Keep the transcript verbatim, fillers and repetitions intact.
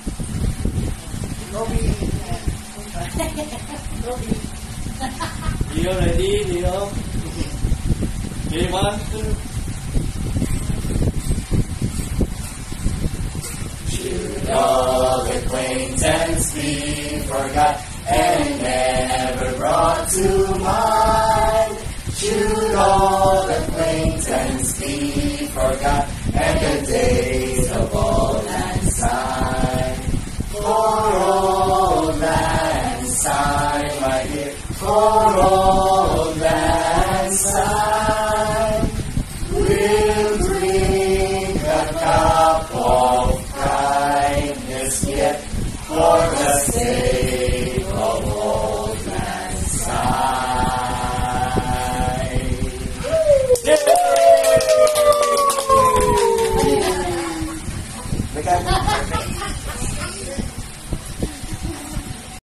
Robbie. Robbie. Leo ready, Leo. Okay, one, two. Should all acquaintance be forgot and never brought to mind? Should all acquaintance be forgot and the days of old lang syne? For old lang syne, my dear, for old lang syne, we'll drink a cup of kindness yet for the sake